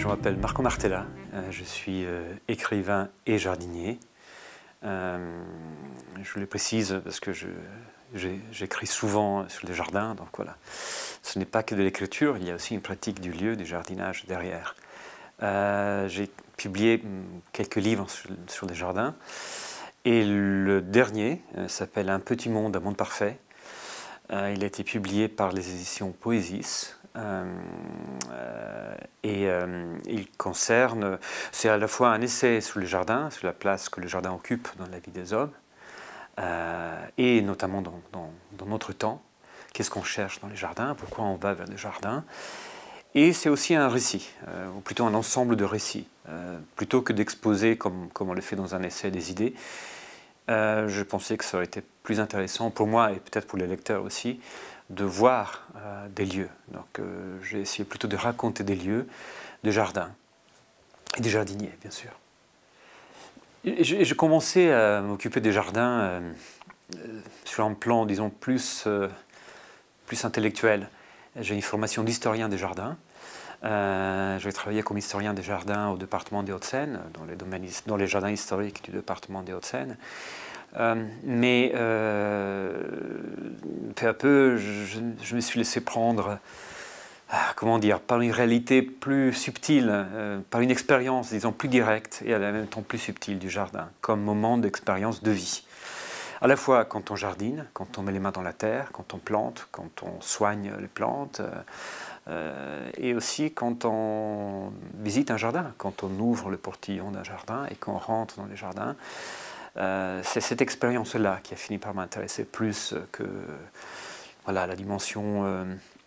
Je m'appelle Marco Martella, je suis écrivain et jardinier. Je le précise parce que j'écris souvent sur les jardins, donc voilà. Ce n'est pas que de l'écriture, il y a aussi une pratique du lieu, du jardinage derrière. J'ai publié quelques livres sur les jardins et le dernier s'appelle Un petit monde, un monde parfait. Il a été publié par les éditions Poésis. Il concerne, c'est à la fois un essai sur le jardin, sur la place que le jardin occupe dans la vie des hommes, et notamment dans notre temps. Qu'est-ce qu'on cherche dans les jardins, pourquoi on va vers les jardins. Et c'est aussi un récit, ou plutôt un ensemble de récits. Plutôt que d'exposer, comme on le fait dans un essai, des idées, je pensais que ça aurait été plus intéressant pour moi, et peut-être pour les lecteurs aussi, de voir des lieux. Donc j'ai essayé plutôt de raconter des lieux, de jardins, et des jardiniers, bien sûr. J'ai commencé à m'occuper des jardins sur un plan, disons, plus intellectuel. J'ai une formation d'historien des jardins. J'ai travaillé comme historien des jardins au département des Hauts-de-Seine, dans les jardins historiques du département des Hauts-de-Seine. Mais peu à peu, je me suis laissé prendre, comment dire, par une réalité plus subtile, par une expérience, disons, plus directe et à la même temps plus subtile du jardin, comme moment d'expérience de vie. À la fois quand on jardine, quand on met les mains dans la terre, quand on plante, quand on soigne les plantes, et aussi quand on visite un jardin, quand on ouvre le portillon d'un jardin et qu'on rentre dans les jardins. C'est cette expérience-là qui a fini par m'intéresser plus que voilà, la dimension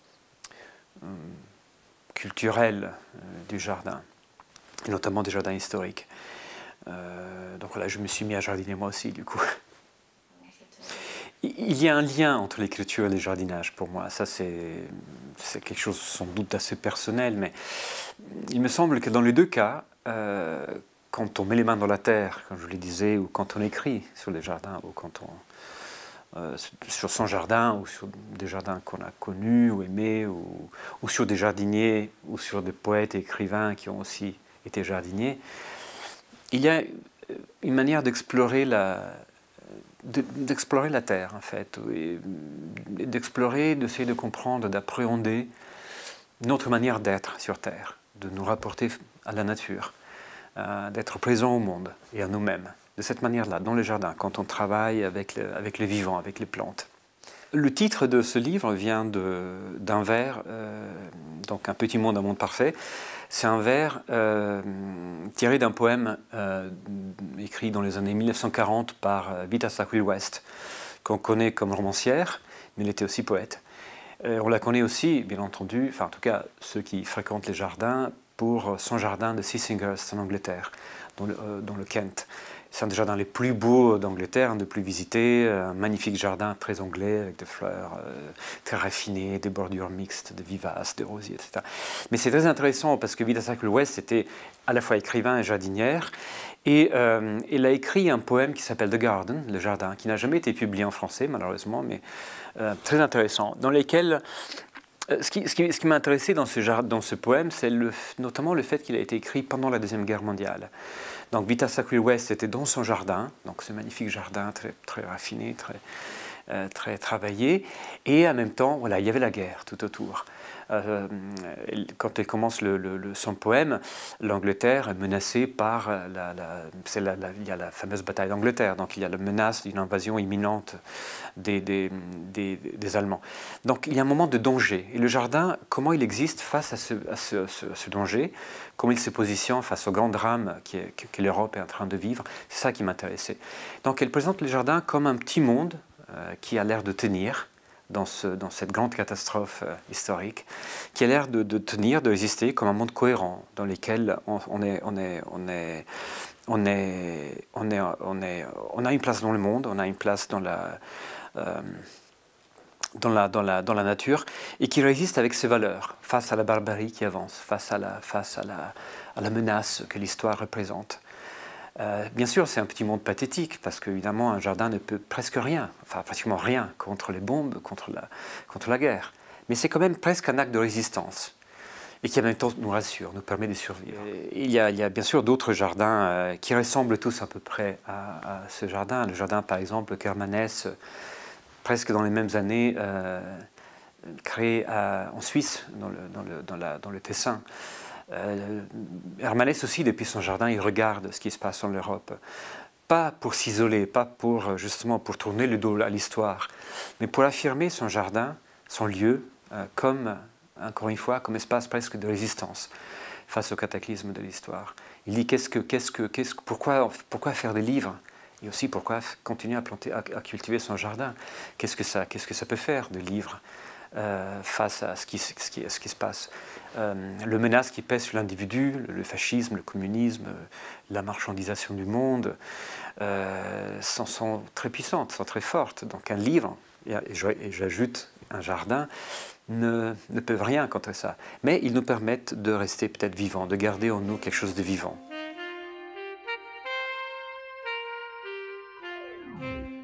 culturelle du jardin, et notamment des jardins historiques. Donc voilà, je me suis mis à jardiner moi aussi, du coup. Il y a un lien entre l'écriture et le jardinage pour moi. Ça, c'est quelque chose sans doute d'assez personnel, mais il me semble que dans les deux cas, quand on met les mains dans la terre, comme je le disais, ou quand on écrit sur les jardins, ou quand sur son jardin, ou sur des jardins qu'on a connus ou aimés, ou sur des jardiniers, ou sur des poètes et écrivains qui ont aussi été jardiniers, il y a une manière d'explorer la terre, en fait, d'essayer de comprendre, d'appréhender notre manière d'être sur terre, de nous rapporter à la nature. D'être présent au monde et à nous-mêmes, de cette manière-là, dans les jardins, quand on travaille avec les vivants, avec les plantes. Le titre de ce livre vient d'un vers, donc Un petit monde, un monde parfait. C'est un vers tiré d'un poème écrit dans les années 1940 par Vita Sackville-West, qu'on connaît comme romancière, mais elle était aussi poète. On la connaît aussi, bien entendu, enfin en tout cas ceux qui fréquentent les jardins, pour son jardin de Sissinghurst en Angleterre, dans le Kent. C'est un des jardins les plus beaux d'Angleterre, un des plus visités, un magnifique jardin très anglais avec des fleurs très raffinées, des bordures mixtes, de vivaces, de rosiers, etc. Mais c'est très intéressant parce que Vita Sackville-West était à la fois écrivain et jardinière, et elle a écrit un poème qui s'appelle The Garden, le jardin, qui n'a jamais été publié en français malheureusement, mais très intéressant, dans lequel ce qui m'a intéressé dans ce poème, c'est notamment le fait qu'il a été écrit pendant la Deuxième Guerre mondiale. Donc Vita Sackville-West était dans son jardin, donc ce magnifique jardin très, très raffiné, très travaillé, et en même temps, voilà, il y avait la guerre tout autour. Quand elle commence son poème, l'Angleterre est menacée par il y a la fameuse bataille d'Angleterre, donc il y a la menace d'une invasion imminente des Allemands. Donc il y a un moment de danger. Et le jardin, comment il existe face à ce danger, comment il se positionne face au grand drame que l'Europe est en train de vivre, c'est ça qui m'intéressait. Donc elle présente le jardin comme un petit monde qui a l'air de tenir dans cette grande catastrophe historique, qui a l'air de tenir, de résister comme un monde cohérent, dans lequel on a une place dans le monde, on a une place dans la nature, et qui résiste avec ses valeurs, face à la barbarie qui avance, face à la menace que l'histoire représente. Bien sûr, c'est un petit monde pathétique, parce qu'évidemment, un jardin ne peut presque rien, enfin pratiquement rien, contre les bombes, contre la guerre. Mais c'est quand même presque un acte de résistance. et qui en même temps nous rassure, nous permet de survivre. Il y a bien sûr d'autres jardins qui ressemblent tous à peu près à ce jardin. Le jardin par exemple Kermanès, presque dans les mêmes années, créé en Suisse, dans le Tessin. Hermanès aussi, depuis son jardin, il regarde ce qui se passe en Europe. Pas pour s'isoler, pas pour justement pour tourner le dos à l'histoire, mais pour affirmer son jardin, son lieu, comme, encore une fois, comme espace presque de résistance face au cataclysme de l'histoire. Il dit pourquoi faire des livres et aussi pourquoi continuer à cultiver son jardin. Qu'est-ce que ça peut faire de livres face à ce qui se passe. Le menace qui pèse sur l'individu, le fascisme, le communisme, la marchandisation du monde, sont très puissantes, sont très fortes. Donc un livre, et j'ajoute un jardin, ne peuvent rien contre ça. Mais ils nous permettent de rester peut-être vivants, de garder en nous quelque chose de vivant.